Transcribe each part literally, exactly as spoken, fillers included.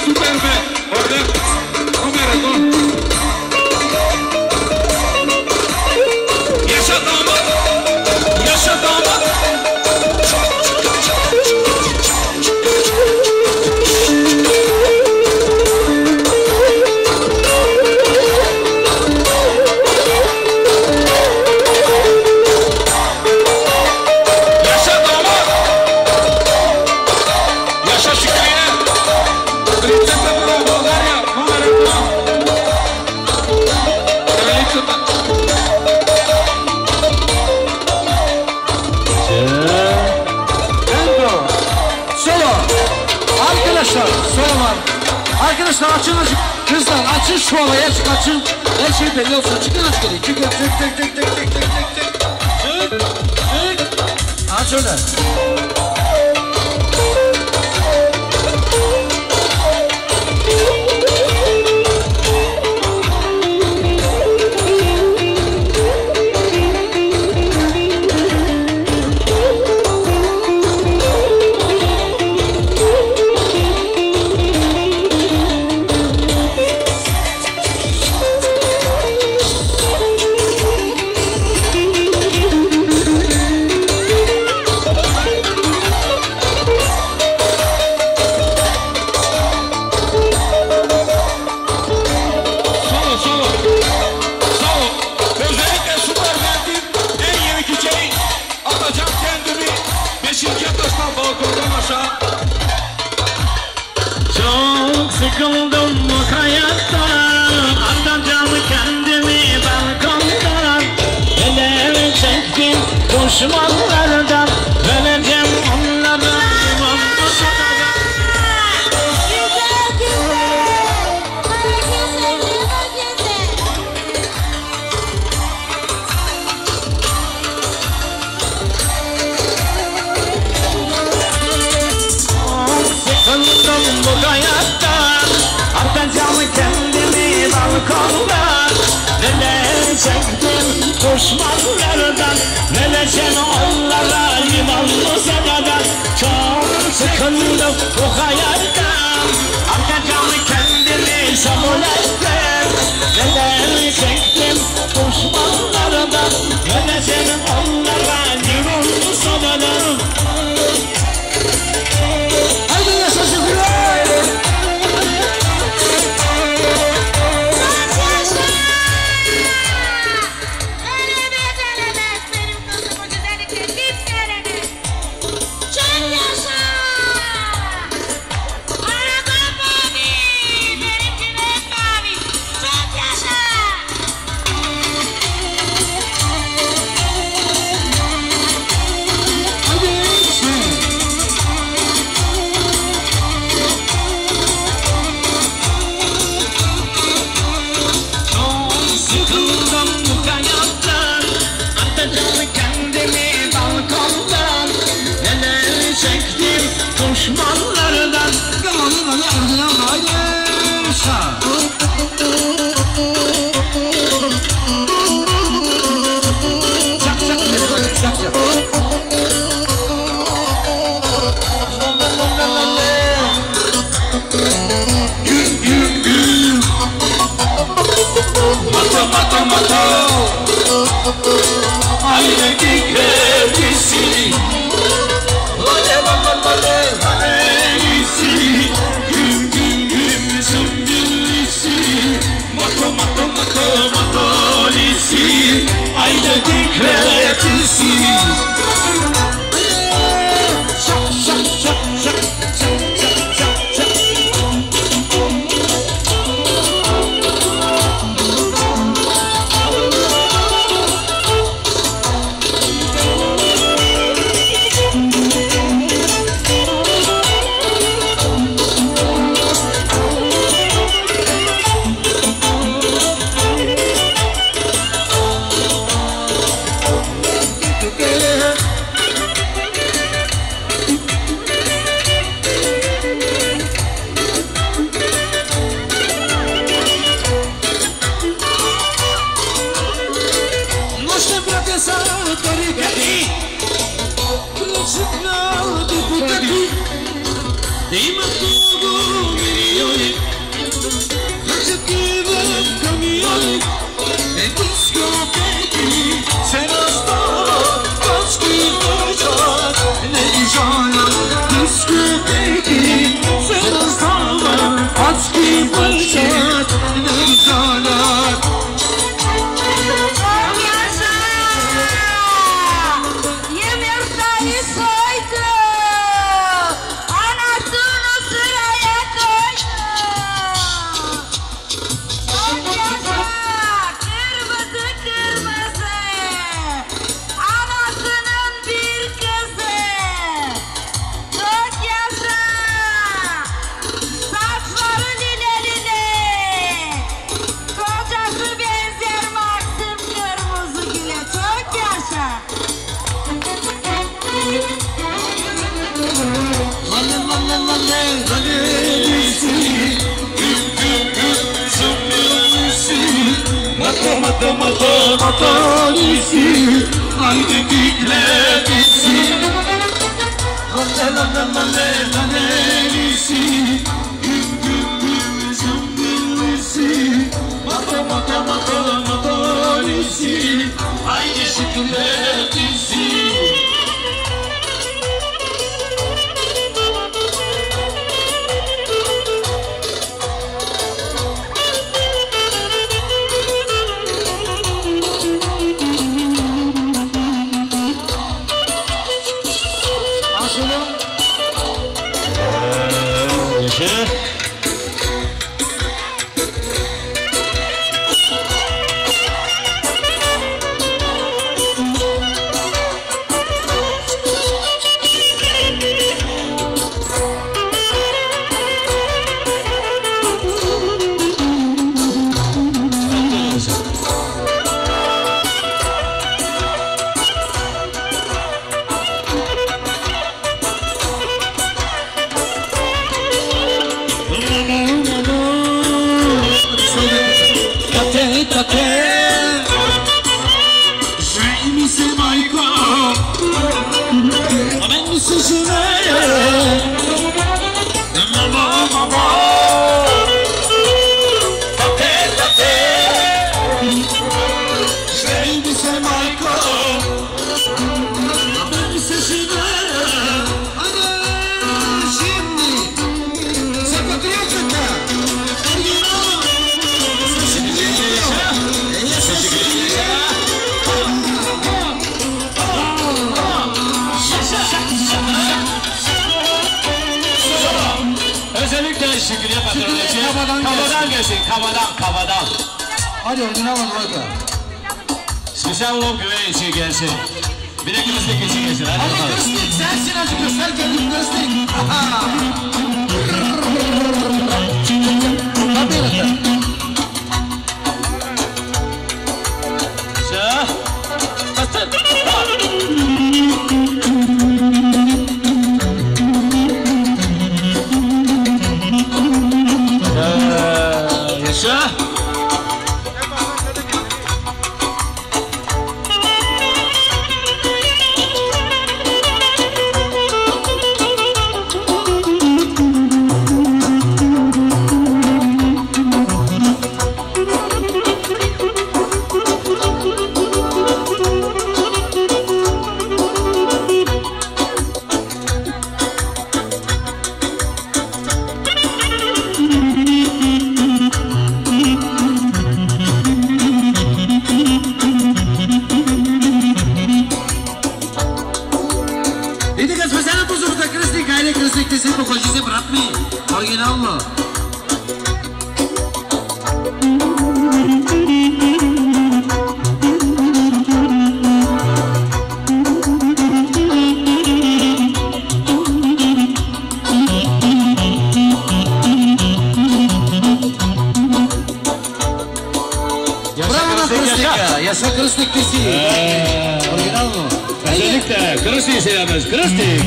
Arkadaşlar açın açın. Kızlar açın şu olaya açık açın. Her şey belli olsun. Çıkın açık edin. Çıkın. Tık tık tık tık tık tık tık tık. Tık tık. Aç öyle. Sıkıldım bu hayattan, atacağım kendimi balkondan. Neler çektim düşmanlardan, vereceğim onlara liman bu sadadan. Güzel güzel, bana güzel, bana güzel. Sıkıldım bu hayattan, atacağım kendimi balkondan. Neler çektim düşmanlardan, vereceğim onlara limanlı sadadan. Çok sıkıldım bu hayattan, atacağım kendimi samuletten. Neler çektim düşmanlardan, vereceğim onlara limanlı sadadan. Haydi yaşasın Hürrem. Düşmanlardan Galanın Ali ardına haydi. Sağ. Çak çak çak çak çak. Güm güm güm. Mato mato mato. Aynı dikkatisi. Vale vale vale valesi. Güm güm güm zımbillisi. Mato mato mato matolisi. Aynı dikkatisi. Şak şak şak şak şak şak şak şak. Gel Aski başat nefsalar Çok yaşa! Yumurtayı soydu. Anasını sıraya koydu. Çok yaşa! Kırmızı kırmızı. Anasının bir kızı. Çok yaşa! Saçları lile lile. Kocası benzer Maxim kırmızı güle. Çok yaşa! Lalle lalle lalle Galelisi Güm güm güm zımbırlısı Mata mata mata matalisi Haydi gitledisi Lalle lalle lalle galelisi Güm güm güm zımbırlısı Mata mata mata matalisi Haydi şıkledisi Aşılım. Yaşa Tate tate. Sei mi se mai qua Amen mi sesine. Mama mama Tate tate Sei mi se mai qua Amen mi sesine. Hadi şimdi. Sen patriotsun da. Sesini geliyor. Ella sesini Özellikle Şükrü'ye patron için Kafadan Kafadan gelsin kafadan kafadan Hadi orijinal var orada. Spesiyal lov güveyi için gelsin Bir de Kırstik için gelsin hadi Hadi bakalım Kırstik sensin acı göster kendini Kırstik. Hadi yürü. Şah Bastın Yaşa Видите, специално позорта Кръстник, хайде Кръстник, ти си покажи се, брат ми. Оригинално. Браво на Кръстника! Яса Кръстник ти си! Оригинално. Özellikle Kırstik'i selamız Kırstik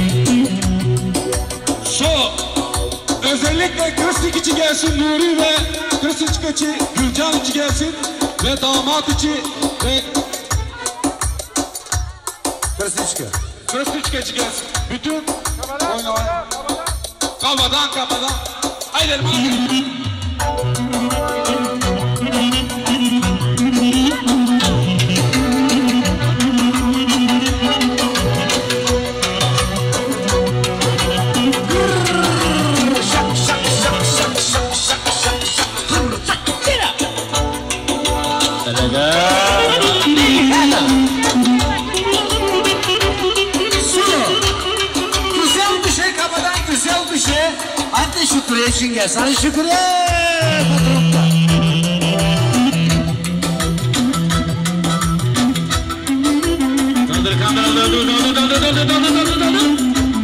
Şu özellikle Kırstik için gelsin Nuri ve Kırstik için Gülcan için gelsin ve damat için ve Кръстичка. Kırstik için gelsin. Bütün oynamayın. Kafadan kafadan. Haydi bana. için gel. Sana şükür eee patronda. Doldur kamera, doldur, doldur, doldur, doldur, doldur, doldur, doldur.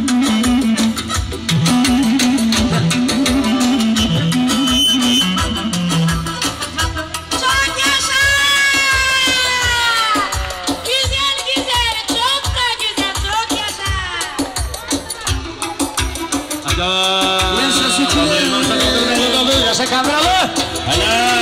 Çok yaşa! Güzel güzel, çok da güzel, çok yaşa! Hadi. Yaşa şükür. Doldur, doldur, doldur. Yaşa kameralı. Hala.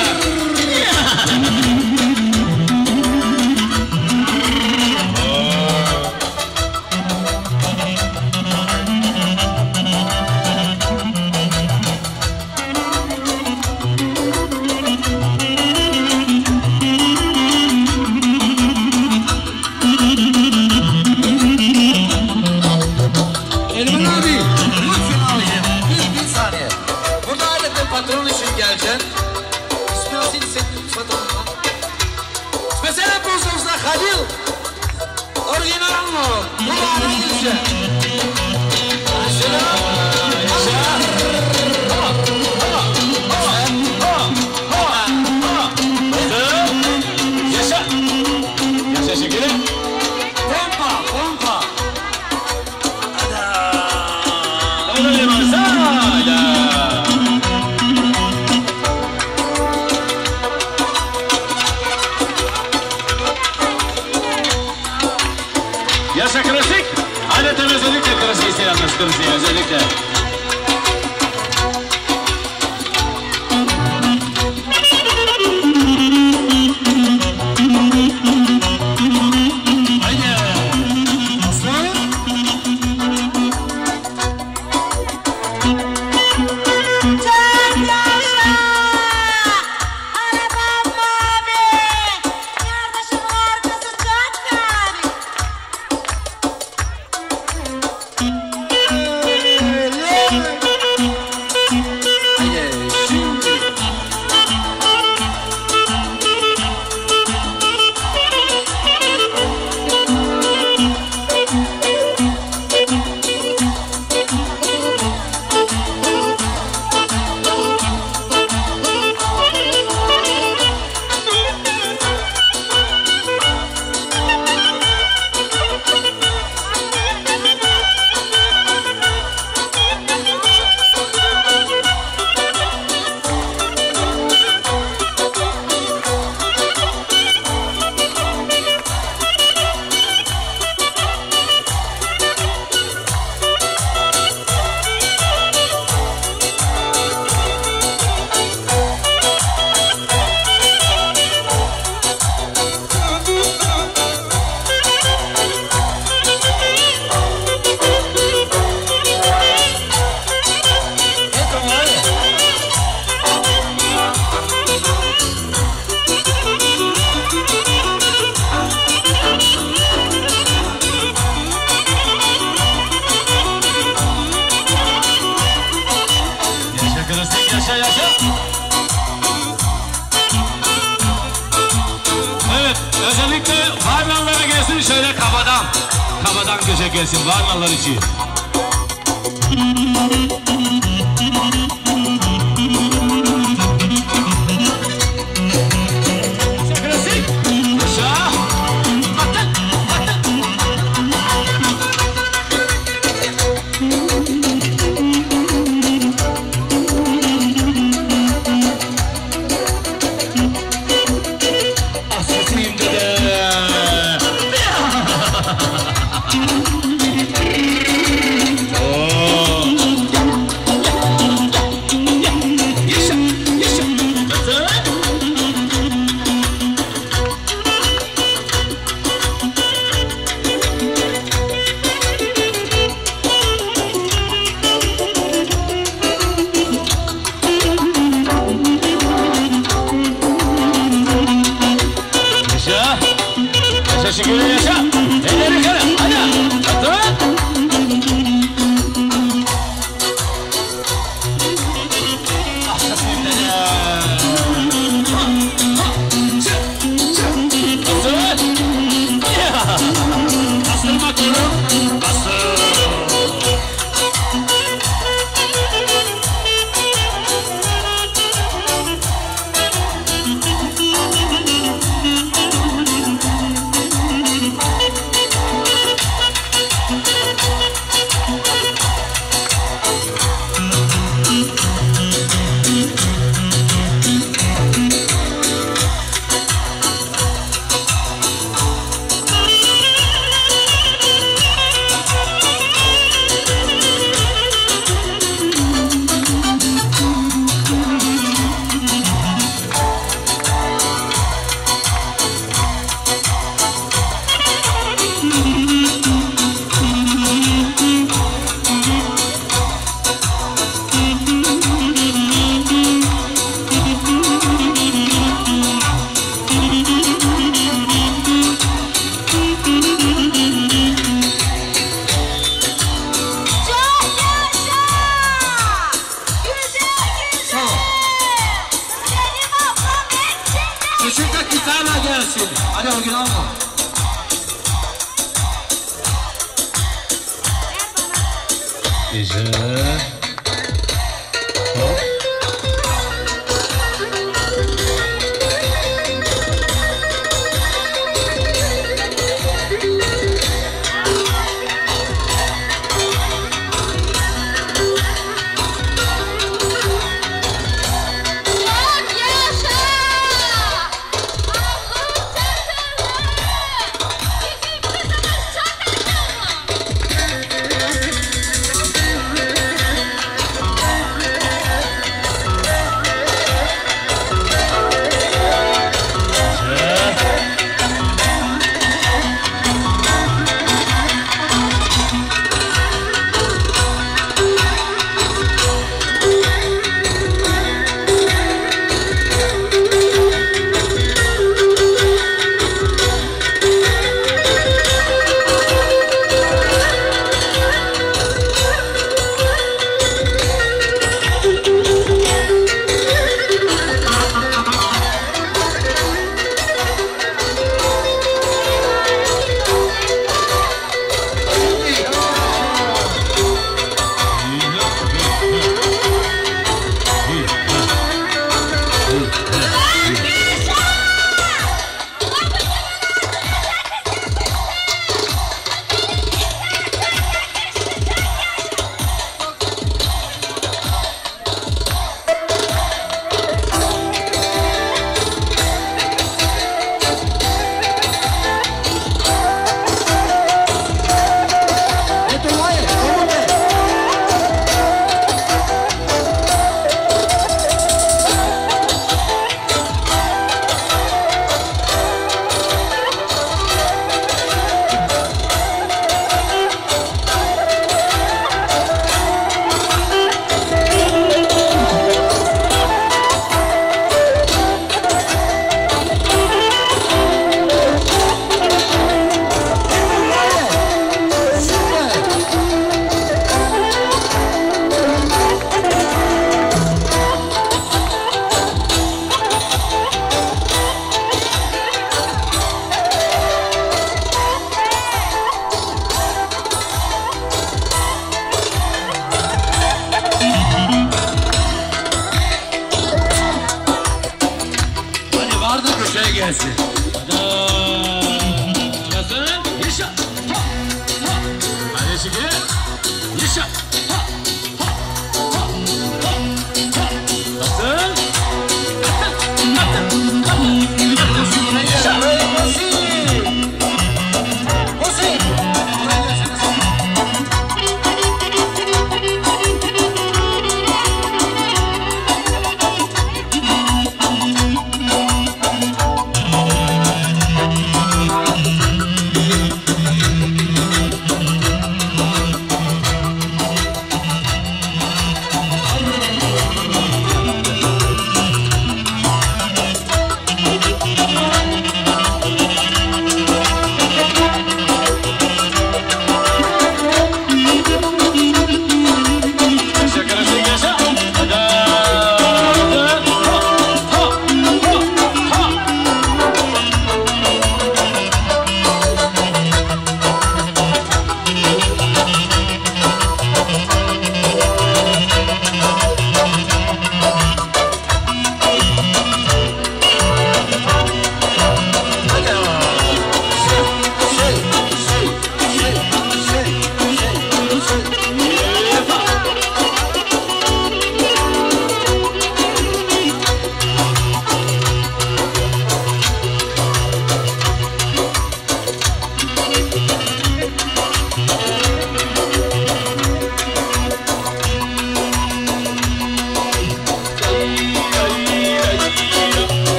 Elman abi, lütfen abicim, bir, bir saniye. Burada aileden patron için geleceksin. İsmail seni senin patronuna. Mesela bu sözde Halil. Orijinal mı? Bu bana gelecek. Mesela... Yaşa. Yaşa şekerim. Pompa, pompa. Doldur limonsa. Hala. Yaşa klasik. Adeta özellikle klasiği selamlar klasiği özellikle. Haydi. Aslan. Çok yaşa! Arabam mavi! Kardeşim arkası çok mavi! Haydi, şimdi. Yaşa klasik, yaşa yaşa. Evet, özellikle Varnalılara gelsin şöyle kabadan. Kabadan köşe gelsin Varnalılar için. Yaşa klasik. Yaşa. Atın, atın. Asasıyım dede. Oo. Yaşa, yaşa. Nasıl? Yaşa. Yaşa şükür yaşa. Elleri yukarı. Hadi. Atın. Asasıyım dede. Nasıl? Ya. Bastırma kuru. Bastır. Küçük de gitarla gelsin. Hadi orijinal mı? Güzel. Hop. gelsin. Sırası yaşa. Hadi şimdi yaşa. Nasıl?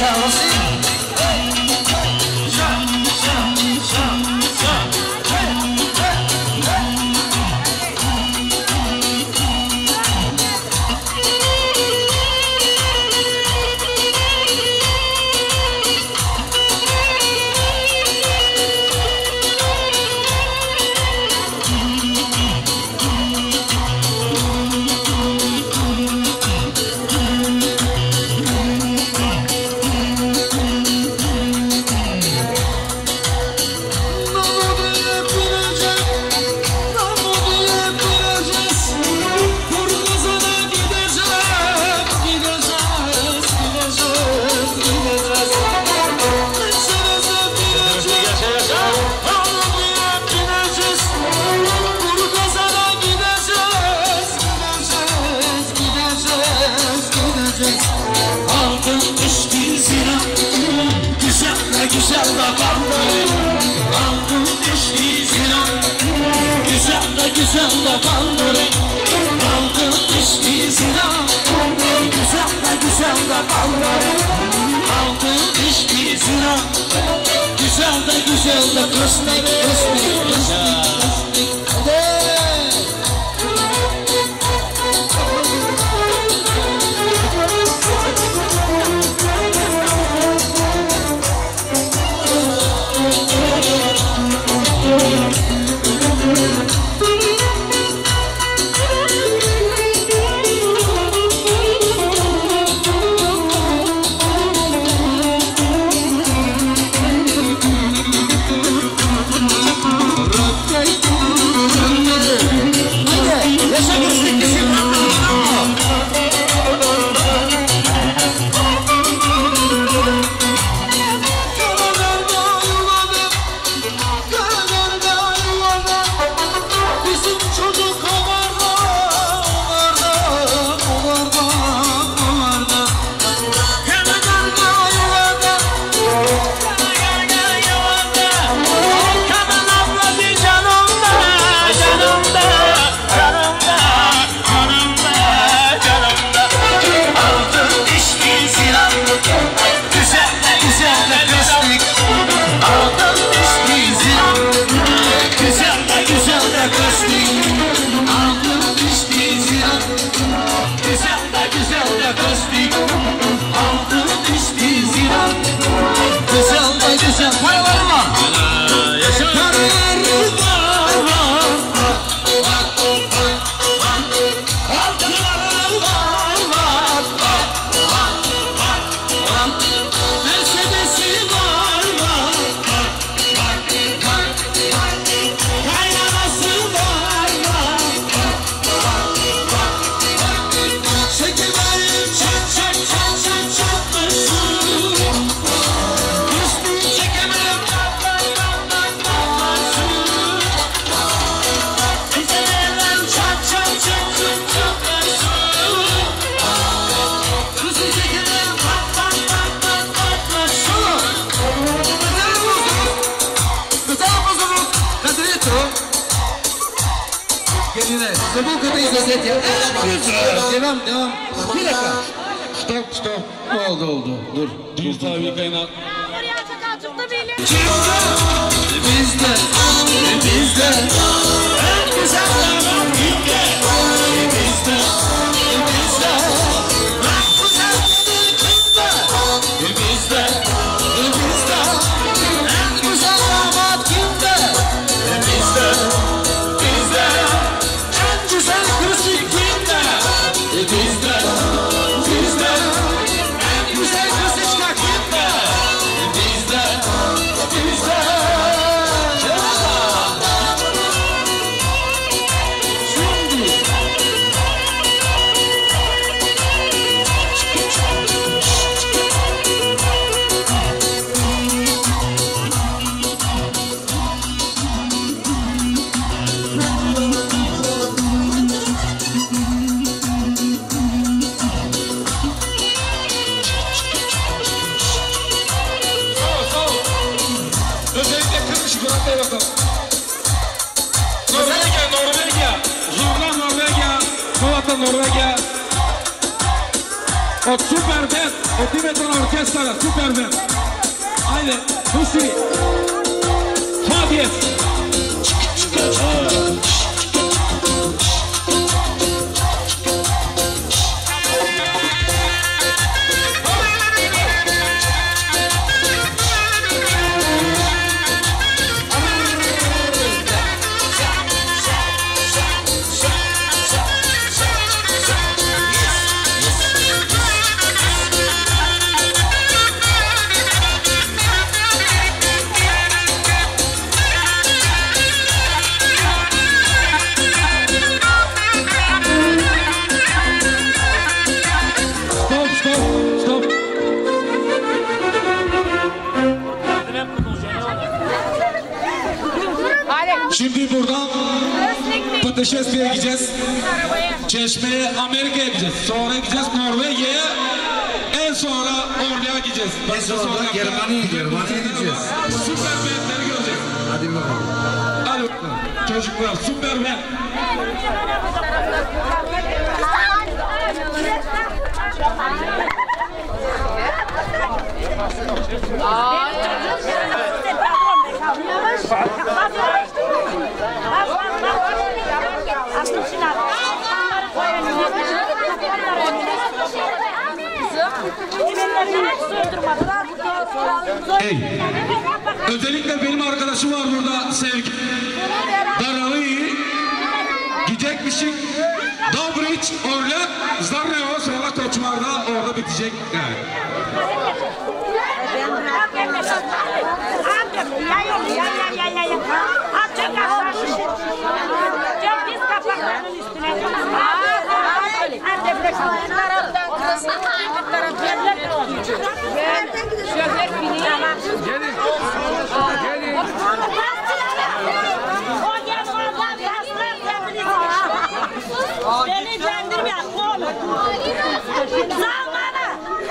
Zabulka'da izleset ya. Devam, devam. Bir dakika. Stop, stop. Oldu, oldu. Dur. Düz tabi kaynak. Oraya çakal çıktı benim. Bizde, bizde. En güzel zaman bizde. Bizde, bizde. En güzel zaman kimde? Bizde, bizde. En güzel zaman kimde? Bizde, bizde. En güzel kızı kimde? Bizde, bizde. En güzel kızışka kimde? Bizde, bizde. Şimdi Özellikle kırmış Murat'a bakalım. Norvegia, Norvegia. Zurna Norvegia. Murat'a Norvegia. O super band, o Dimetron orkestra, super band. Haydi, Hüsri. Fadiyet. Şimdi buradan putешествие gideceğiz. Çeşme'ye, Amerika'ya gideceğiz. Sonra gideceğiz Norveç'e. En sonra Ordu'ya gideceğiz. En sonra Germani'ye, Germani'ye gideceğiz. Süper bandleri göreceğiz. Hadi bakalım. Hadi bakalım. Çocuklar süper band. Hey, özellikle benim arkadaşım var burada, Sevgi. Daravi, gidecekmişik. Dobriç, Orlak, Zarneva, sonra Koçmar'da orada bitecek. Yani. Beni cendirme, oğlum. Zamana.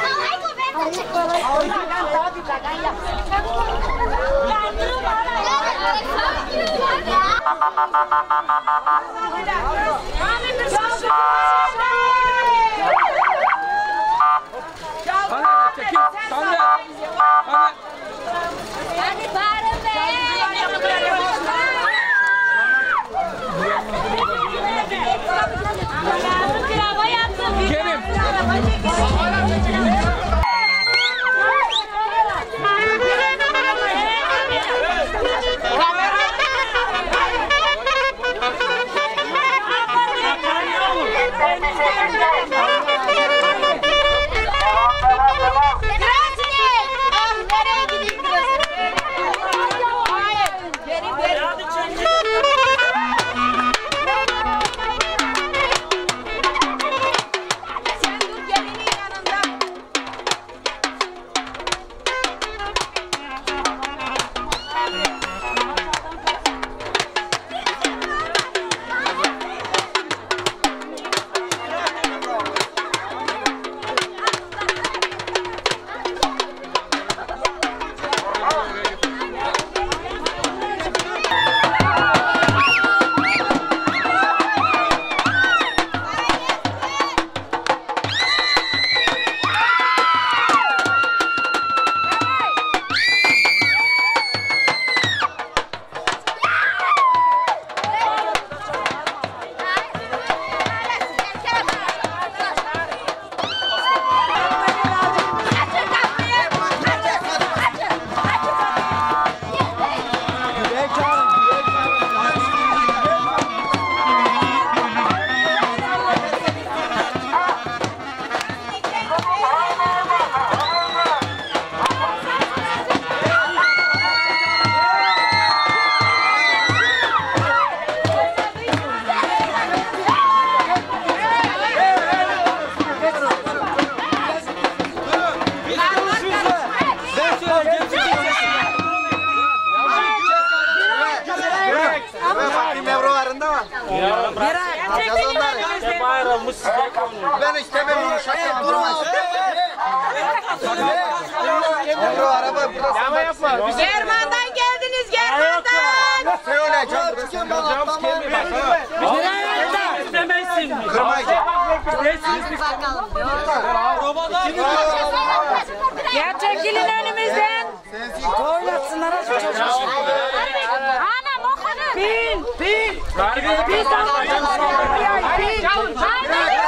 Ben istemem bunu şaka durma. Emre araba Yama yapma. German'dan geldiniz German'dan. Söyle canım. İstemezsin. Kırmayacak. Bakalım. Çekilin önümüzden. Oynatsınlar az çok. Anam o kadar. Bin, bin. Bin damat. Bin. Hadi.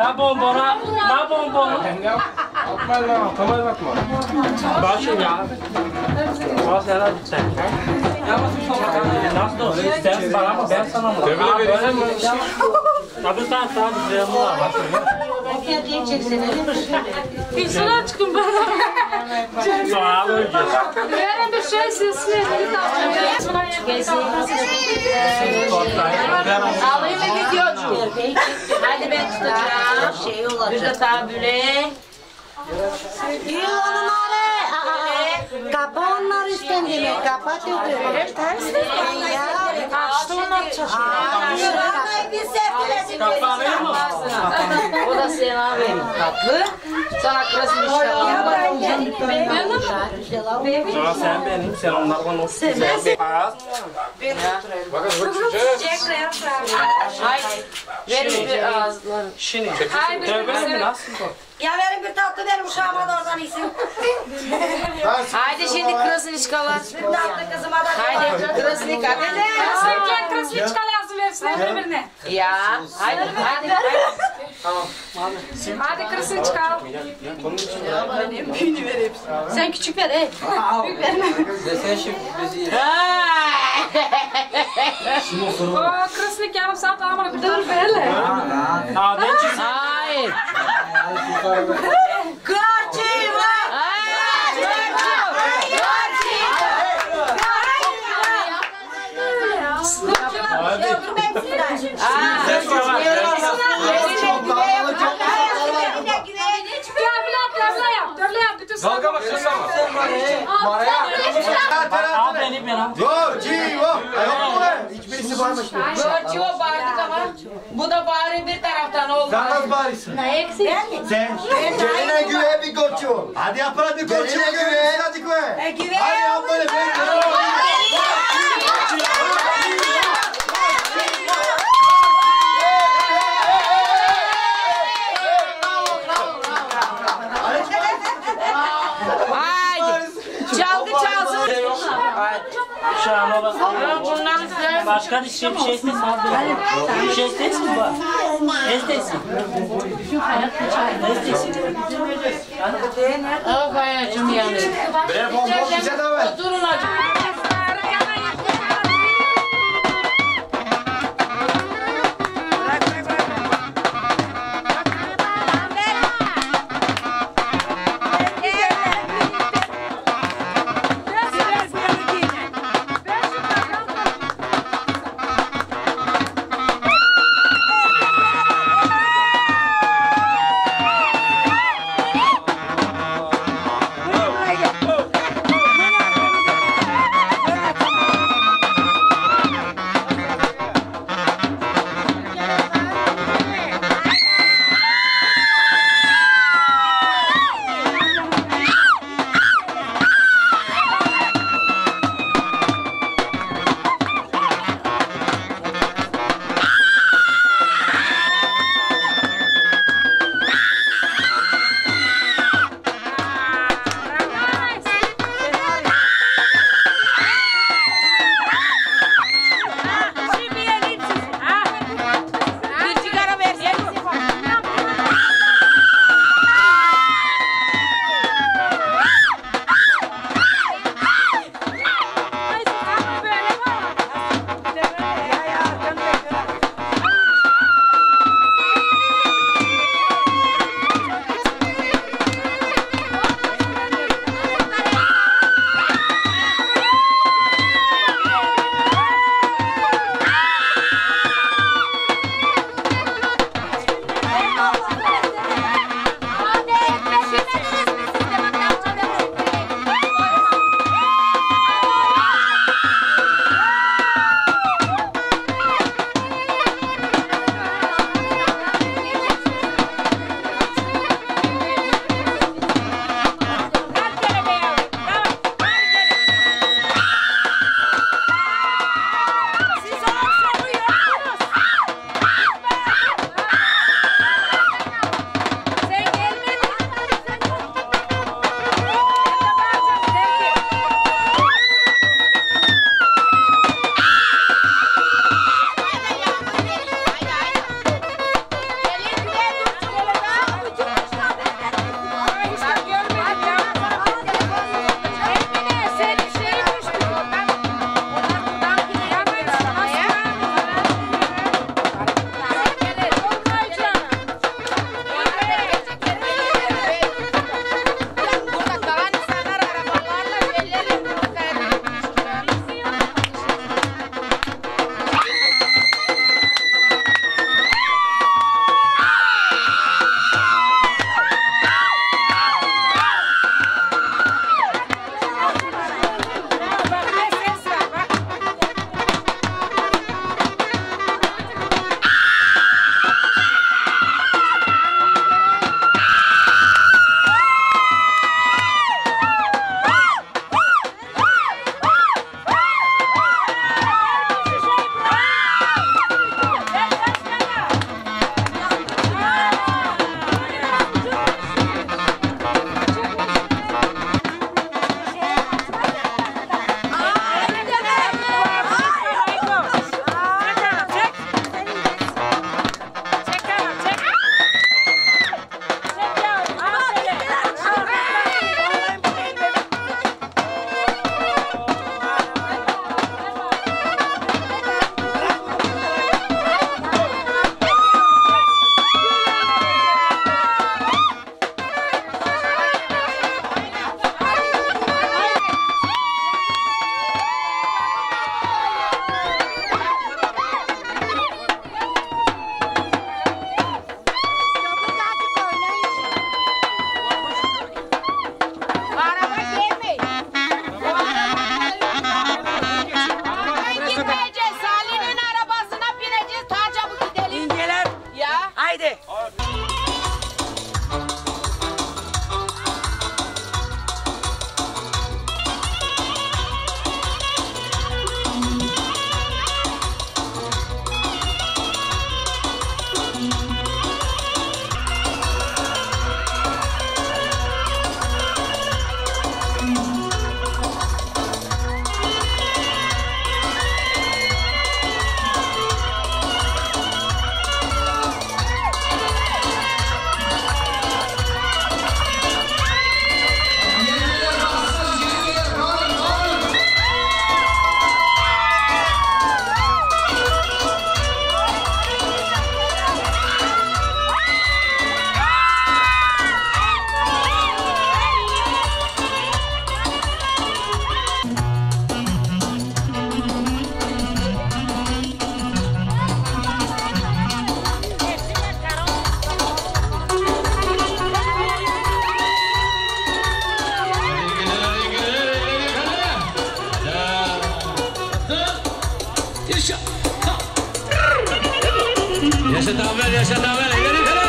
Ne bombona? Ne bombona? Atma lan, atma lan atma. Başım ya. Bas yana gitsen. Nasıl? Sen bana mı? Ben sana mı? Böyle böyle mi? Abi sen sen bize mi var? Bir sıra çıkın bana. Sonra öleceğiz. Verin bir şey sesli. Alayım mı videocu? Hadi ben tutacağım. Şey olacak. Bir de tabüle. Yılanın arı. Kapa onlar üstüne. Kapa götürüyor. Açtı onlar çaşıyor. O da sana vereyim tatlı. Sana kırasın işte. Sonra sen benim, sen onlardan o güzel. Hayır. Verin bir ağızları. Şimdi. Hayır, bir Tövbe nasıl? Ya verin bir tatlı verin uşağıma da oradan isim. Haydi şimdi kırasın işkalar. Bir tatlı kızıma da. Haydi kırasın işkalar. Sen kırasını çıkar lazım versin birbirine. Ya. Haydi haydi. Hadi kırasını çıkar. Sen küçük ver ey. Büyük verme. O kırasını yarım saat ama bir de dur verirler. Aa ben çizim. Hayır. Kırçı var. Dalga bak sen ama. Al beni ben al. Hiçbirisi varmış. Görçü o bağırdık ama bu da bağırın bir taraftan olmaz. Sen nasıl bağırıyorsun? Ne eksik? Sen. Geline güve bir gorçu ol. Hadi yapın hadi gorçu. Geline güve. Hadi güve. Güve. Hadi yap böyle. Haydi. Çalgı çalsın. Şu an ola. Bundan size. Başka bir şey bir şey istesin. Bir şey istesin mi? Ne istesin? Ne istesin? Of hayatım yani. Bre bom bom bize de ver. Oturun hadi. Yaşa Tamer, yaşa Tamer, ileri kara.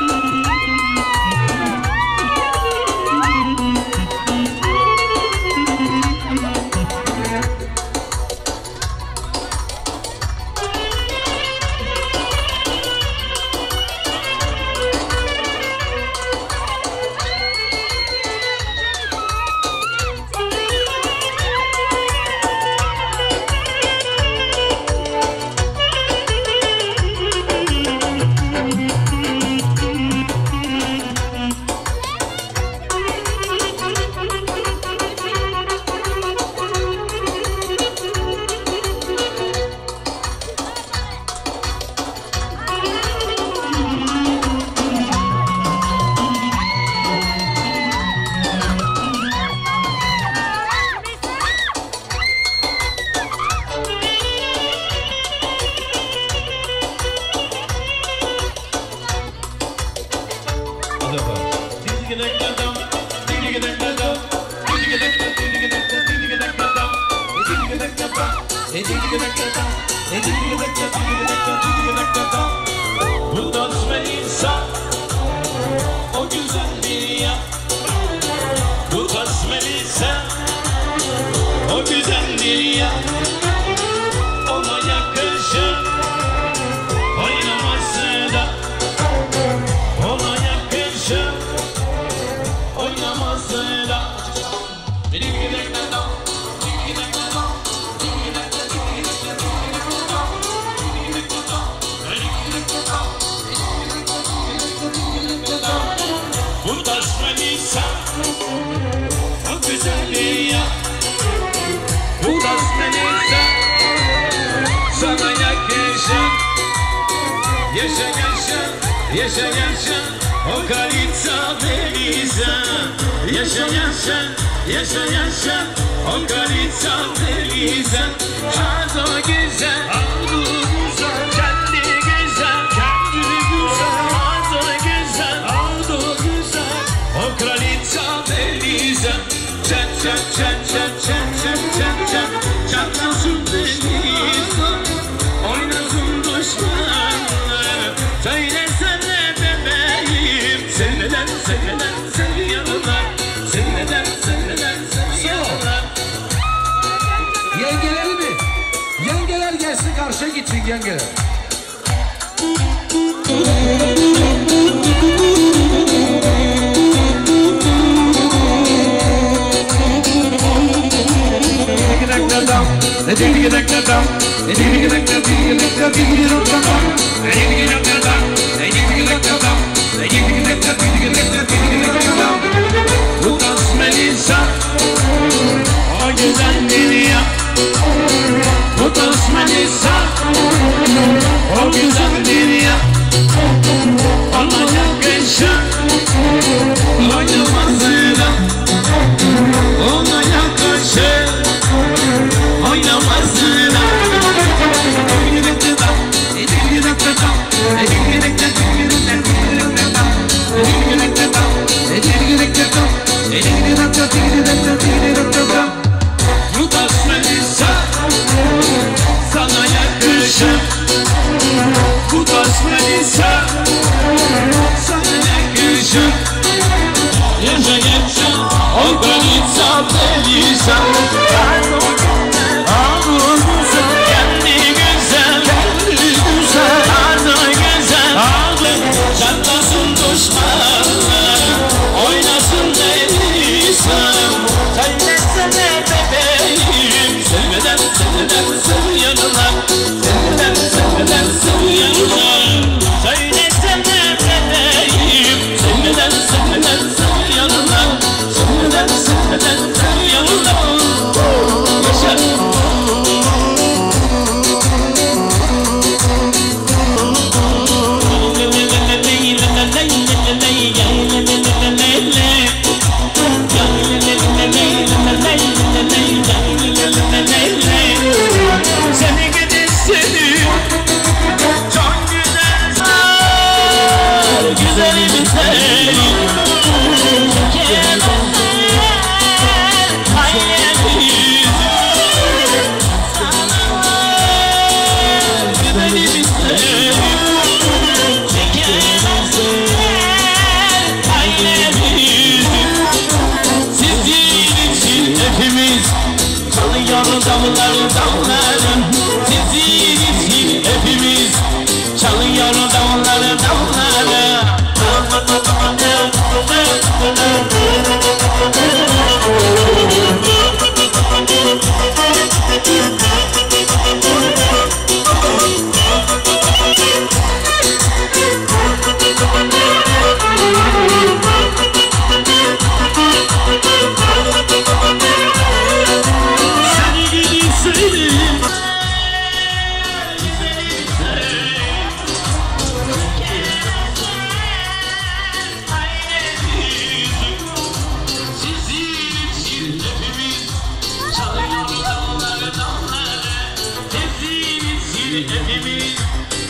Bu tasmen insan, o güzel dünya. Bu tasmen insan, o güzel dünya. Ona yakışır oynaması da, ona yakışır oynaması da. Benim gidekten dal, benim gidekten dal. Bu tasmen insan, o güzel dünya. Bu tasmen insan, sana yakışır. Yaşa yaşa, yaşa yaşa, o kalita denize. Yaşa yaşa, yaşa yaşa, o kalita denize. Hadi o güzel, hadi o güzel, kendi güzel, kendi güzel. Hadi o güzel, hadi o güzel, o kalita denize. Çat çat çat çat çat çat çat çat, çatlasın denize, oynasın düşmanlar. Söylesene bebeğim, sen neden, sen neden seviyorlar? Sen neden, sen neden seviyorlar? Yengeleri mi? Yengeler gelsin karşıya gitsin yengeler. Bu tasmen insan, o güzel dünya. Bu tasmen insan, o güzel dünya. Ona yakışır oynaması da, ona yakışır oynaması da. Bu tasmen insan, sana yakışır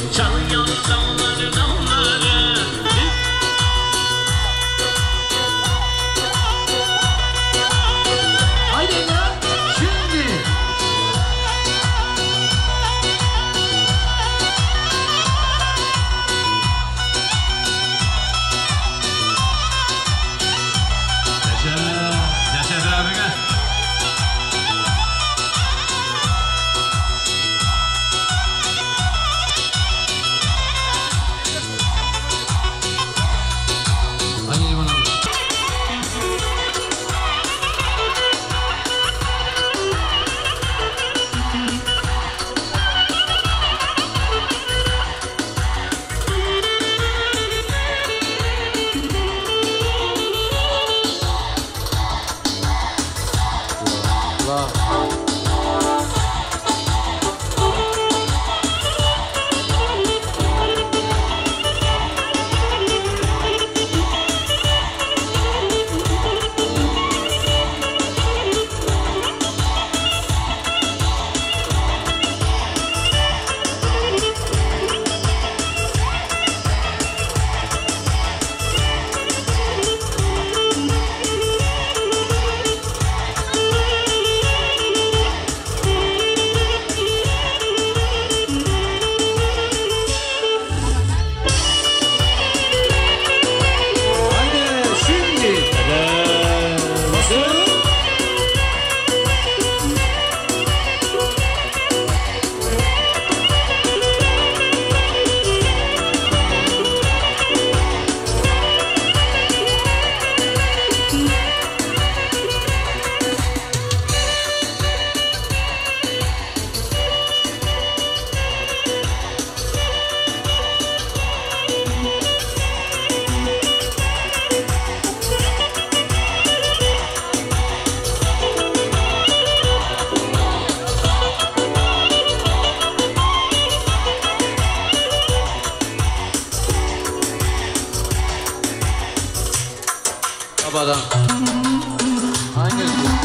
çalıyor dağları dağları. Haydi ya, şimdi. Yaşar abine. Haydi liman abi. Babadan. Hangisi?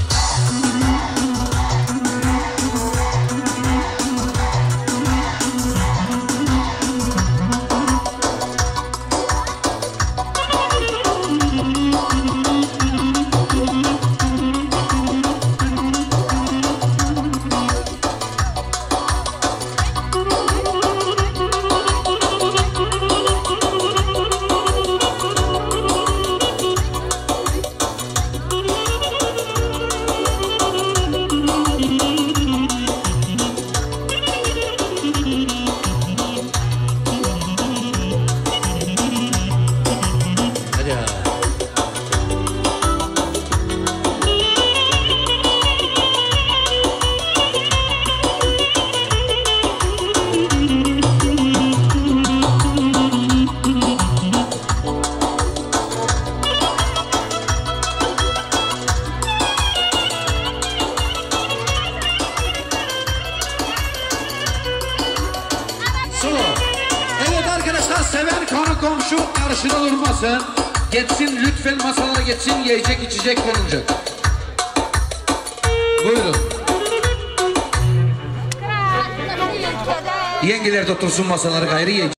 Seven kanı komşu karşıda durmasın. Geçsin lütfen, masalara geçsin, yiyecek içecek bulunacak. Buyurun. Yengeler de otursun masaları, gayrı yiyecek.